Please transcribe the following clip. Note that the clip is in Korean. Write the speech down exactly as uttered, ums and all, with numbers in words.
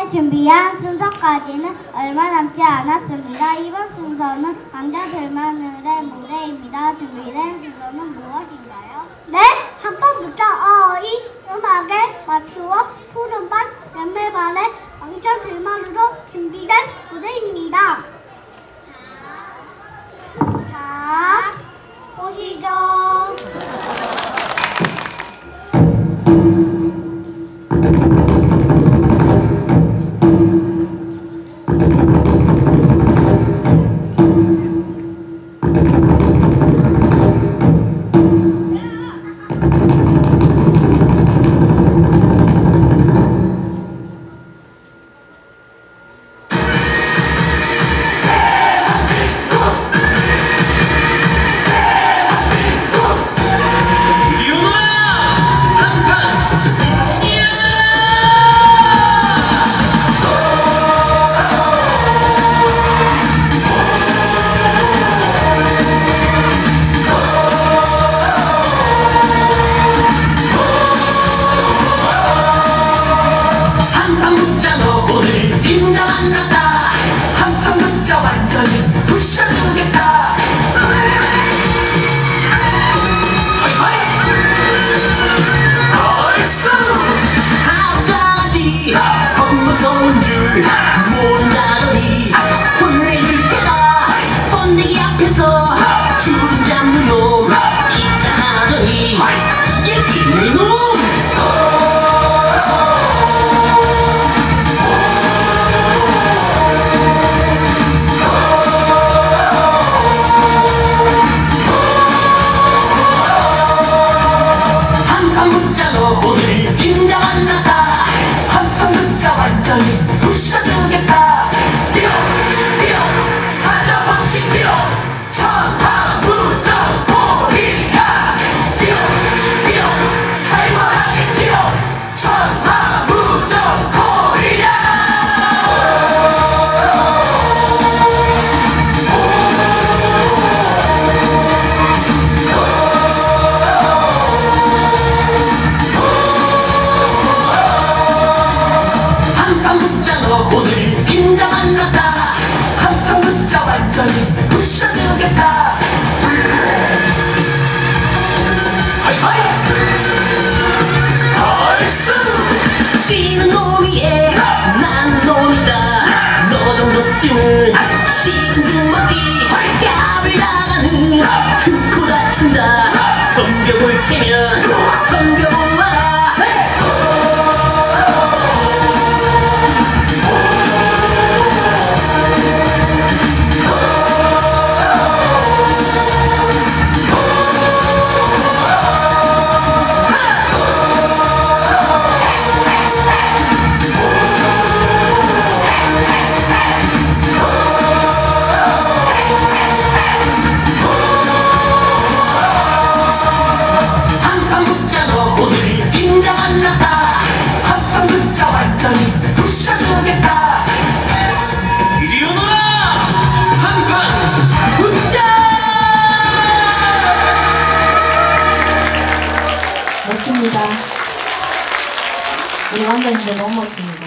오늘 준비한 순서까지는 얼마 남지 않았습니다. 이번 순서는 왕자들만의 무대입니다. 준비된 순서는 무엇인가요? 네, 학번부터 어이 음악에 맞추어 푸른반, 연매반의 왕자들만으로 준비된 무대입니다. 자, 보시죠. 식은 주먹이 깝을 나가는 큰 코 다친다. 덤벼볼 테면 덤벼보아라. 멋집니다. 우리 왕자님들 너무 멋집니다.